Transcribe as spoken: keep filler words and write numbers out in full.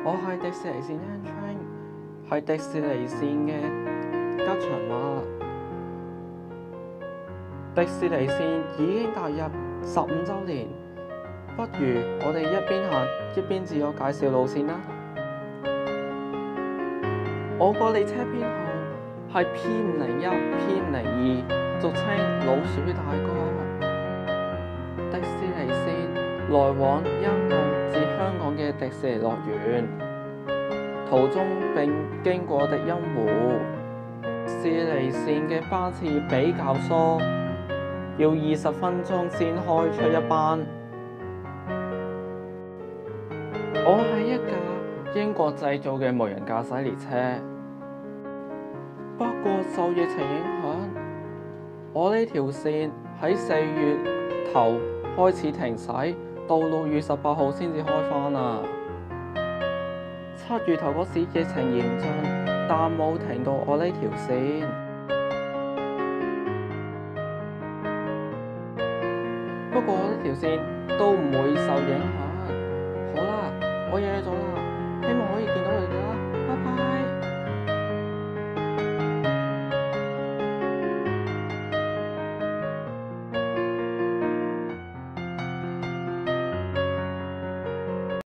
我係迪士尼線 Yan Train，係迪士尼線嘅吉祥物。迪士尼線已經踏入十五週年，不如我哋一邊行一邊自我介紹路線啦。我個列車編號係 P 五零一 P 五零二，俗稱老鼠大哥。迪士尼線來往欣澳至香港嘅迪士尼樂園，途中並經過迪欣湖。迪士尼線嘅班次比較疏，要二十分鐘先開出一班。我係一架英國製造嘅無人駕駛列車，不過受疫情影響，我呢條線喺四月頭開始停駛，到六月十八號先至開返啊。七月頭嗰時疫情嚴峻，但冇停到我呢條線。不過我呢條線都唔會受影響。好啦，我有嘢做啦。